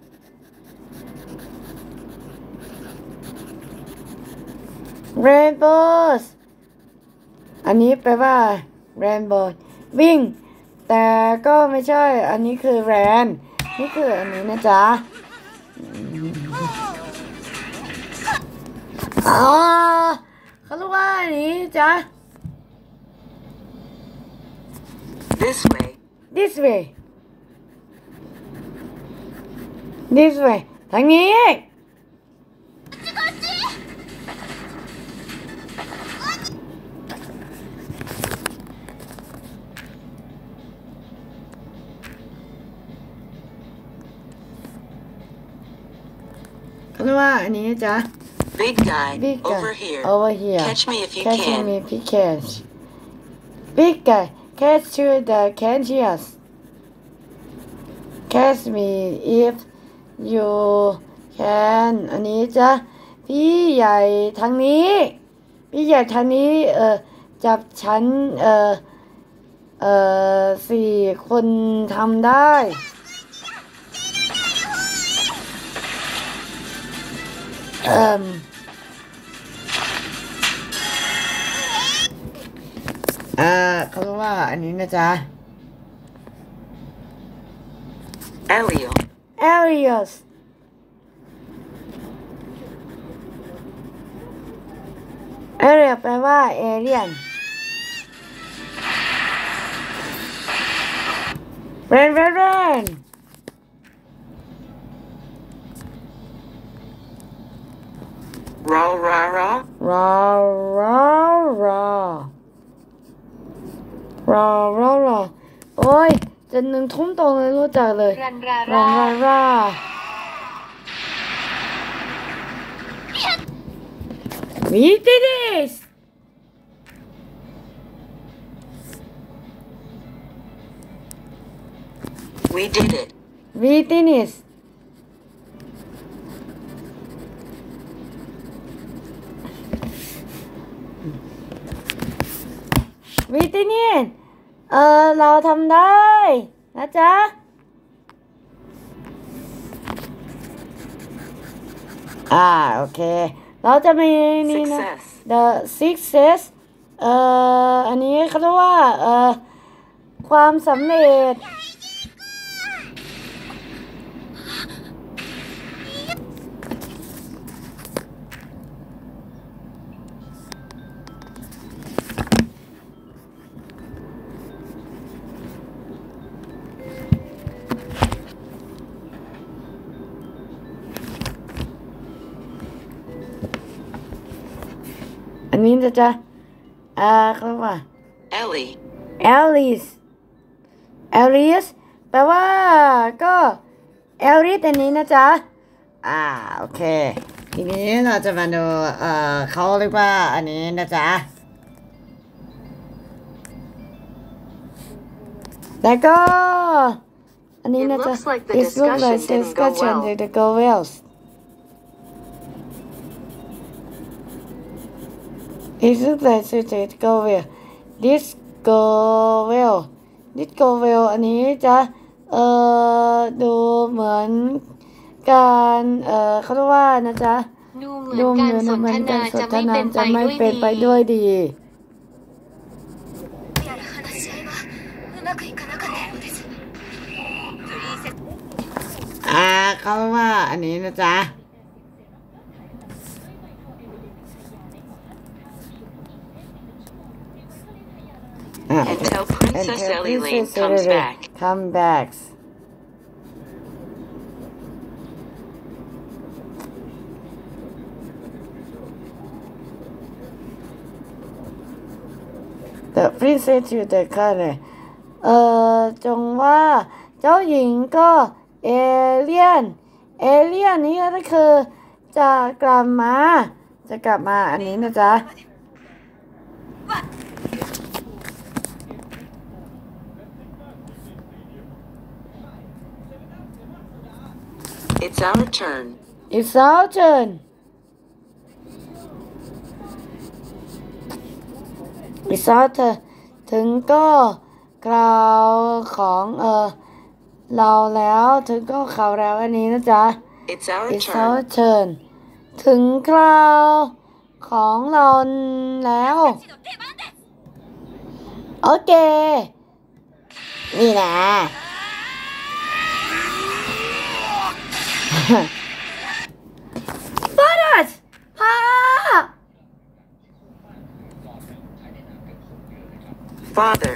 อันนี้แปลว่า Rainbow วิ่งแต่ก็ไม่ใช่อันนี้คือ Ran นี่คืออันนี้นะจ๊ะเขาเรียกว่าอันนี้จ๊ะ This way. This way ทางนี้เขาเรียกว่าอันนี้จ๊ะ Big guy. Over here. Catch me if you Catch can. me if you catch. Big guy. Catch to the canchias. Catch me if you can. อันนี้จ๊ะพี่ใหญ่ทางนี้จับฉัน4 คนทำได้เขาเรียกว่าอันนี้นะจ๊ะ Ariel. Arius Ariel แปลว่าเอเลียนเรน Raw, raw, raw. รอโอ้ยจะหนึ่งทุ่มตรงเลยรู้จักเลยรันรารารา We did this We did it. We did this We did it เราทำได้นะจ๊ะโอเคเราจะมีนี่นะ Success. The success อันนี้เขาเรียกว่าความสำเร็จอันนี้จะเขาเรียกว่า Ellie. Alice แปลว่าก็ Alice อันนี้นะจ๊ะโอเคทีนี้เราจะมาดูเขาเรียกว่าอันนี้นะจ๊ะแล้วก็อันนี้นะจ๊ะ It looks like the It looks like discussion didn't go discussion well. didn't go well It looks like it didn't go well This go well This go well อันนี้จะดูเหมือนการเขาเรียกว่านะจ๊ะดูเหมือนการสนทนาจะไม่เป็นไปด้วยดีเขาว่าอันนี้นะจ๊ะ Until Princess Ellie Lane comes back. Come back. The princess to the color จงว่าเจ้าหญิงก็เอเลียนนี่ก็คือจะกลับมาอันนี้นะจ๊ะ It's our turn. It's our turn. It's our turn. ถึงก็คราวของเราแล้วถึงก็คราวแล้วอันนี้นะจ๊ะ It's our It's turn. our turn. ถึงคราวของเราแล้วโอเคนี่นะ Brothers พ่อ Father.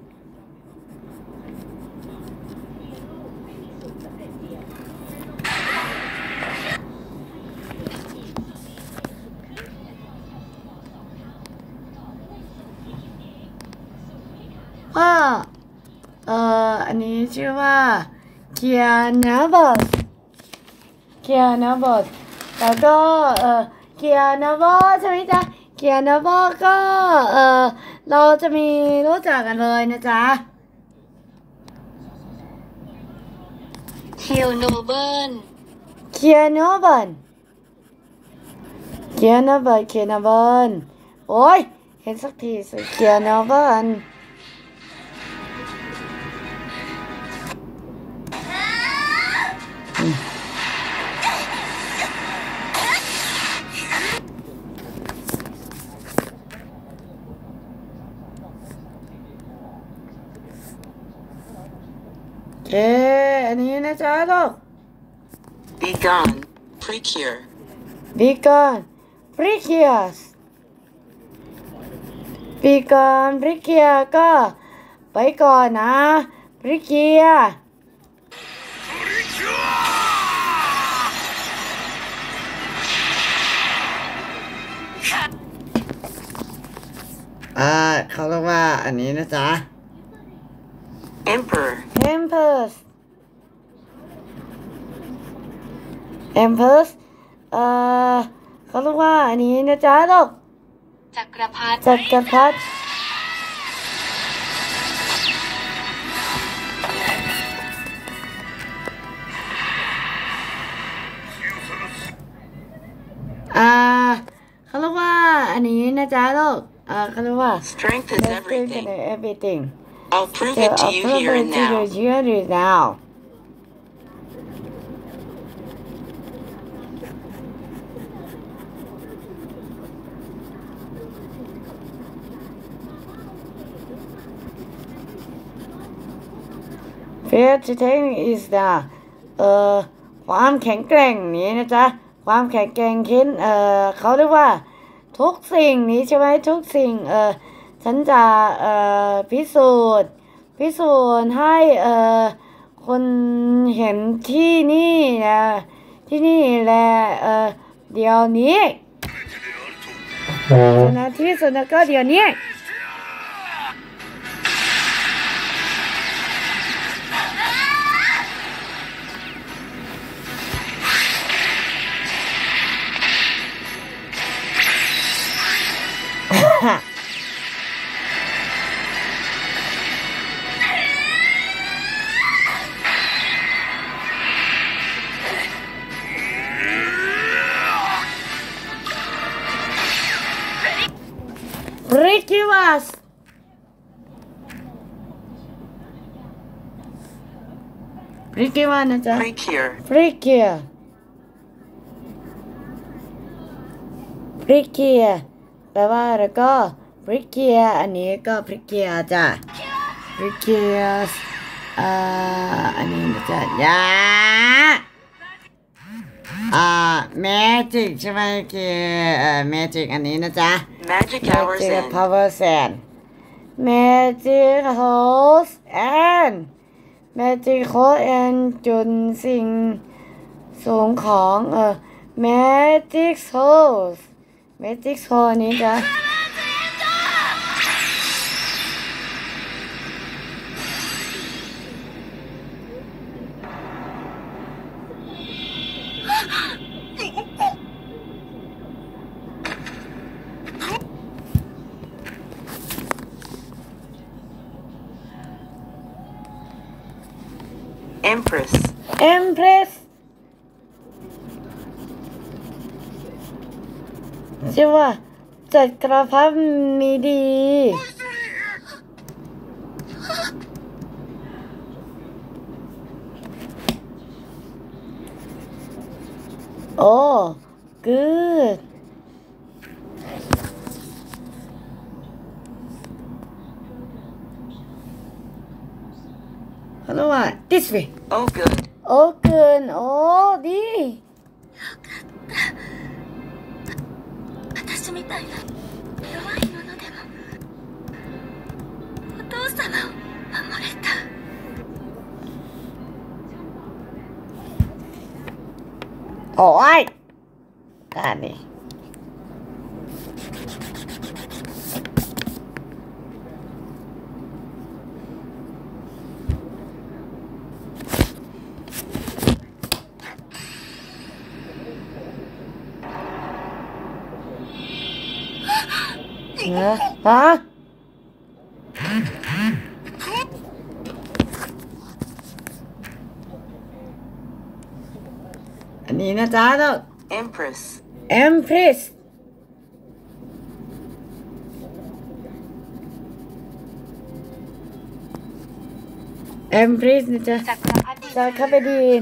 อันนี้ชื่อว่าเคียนาบอสแล้วก็เคียนาบอสใช่ไหมจ๊ะเคียนาบอสก็เราจะมีรู้จักกันเลยนะจ๊ะเคียวโนเบิลเคียนาบอลโอ้ยเห็นสักทีสิเคียนาบอลเคอันนี้นะจ๊ะลูก Be gone. Precure. Be gone Precure Be gone Precure ก็ไปก่อนนะ Precure เขาเรียกว่าอันนี้นะจ๊ะ Emperor. Empress เขาเรียกว่าอันนี้นะจ๊ะลูกจักรพรรดิจักรพรรดิเขาเรียกว่าอันนี้นะจ๊ะลูกเขาเรียกว่า Strength is everything. everything I'll prove it to you here and now. Here and now Fair to take is the ความแข็งแกร่งนี้นะจ๊ะความแข็งแกร่งขึ้นเขาเรียกว่าทุกสิ่งนี้ใช่ไหมทุกสิ่งฉันจะพิสูจน์ให้คนเห็นที่นี่นะที่นี่แหละเดี๋ยวนี้นะที่สุดแล้วก็เดี๋ยวนี้Ricky was นะจ๊ะ Precure. Precure แปลว่าแล้วก็ Precure อันนี้ก็ Precure จ้ะ Precure อันนี้นะจ๊ะMagic ใช่ไหมคือMagic อันนี้นะจ๊ะ Magic hours Magic end. powers and Magic holes and Magic hole and จุดสิ่งสูงของMagic holes Magic hole นี้จ้ะ Empress. Empress ชื่อว่าจักรพรรดิมีดีโอ้ good เขาเรียกว่า this way Oh, good. โอ้ good โอ้ดี私みたいな弱いものでもお父様を守れたโอ้ยการนี้ฮะอันนี้นะจ๊ะลูก Empress. Empress Empress นะจ๊ะจักรพรรดิจักรพรรดิ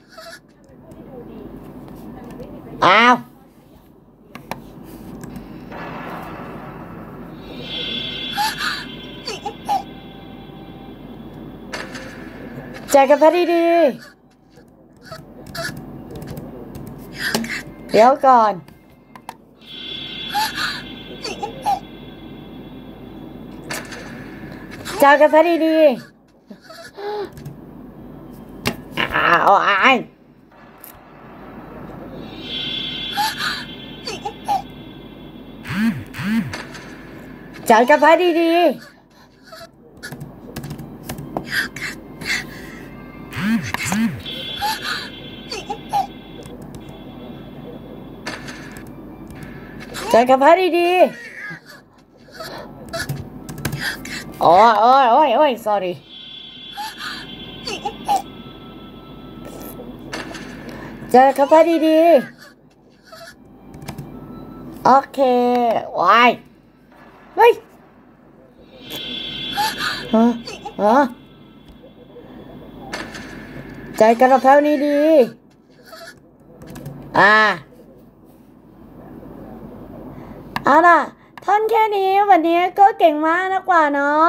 อ้าวใจกันพอดีเดี๋ยวก่อนใจกันพอดีเอาไอ้ใจกันพอดีใจกันพอดีโอ้ย sorry ใจกันพอดีโอเควายเฮ้ยใจกันพอดีเอาล่ะท่อนแค่นี้วันนี้ก็เก่งมากนะกว่าเนาะ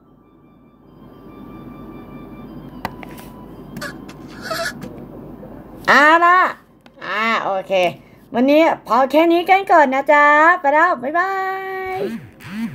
เอาล่ะโอเควันนี้พอแค่นี้กันก่อนนะจ๊ะไปแล้วบ๊ายบาย